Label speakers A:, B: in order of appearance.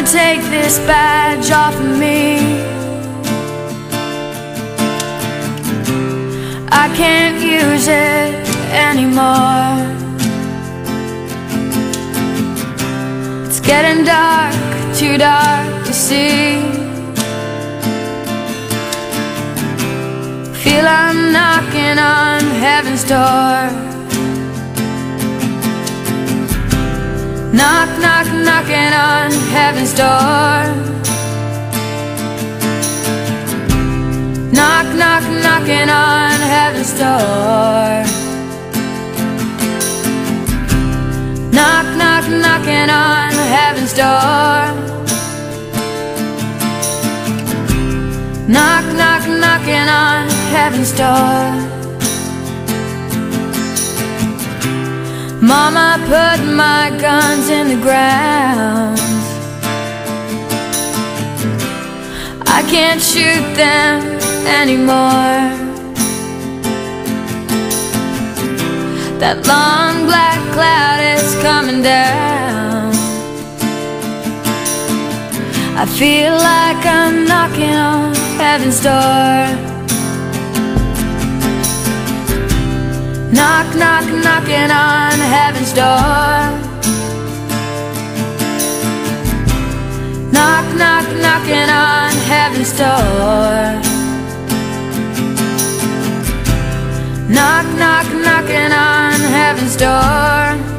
A: take this badge off of me. I can't use it anymore. It's getting dark, too dark to see. Feel I'm knocking on heaven's door. Knock, knock, knocking on heaven's door. Knock, knock, knocking on heaven's door. Knock, knock, knocking on heaven's door. Knock, knock, knocking on heaven's door. Mama put my guns in the ground. I can't shoot them anymore. That long black cloud is coming down. I feel like I'm knocking on heaven's door. Knock, knock, knocking on heaven's door. Knock, knock, knocking on heaven's door. Knock, knock, knocking on heaven's door.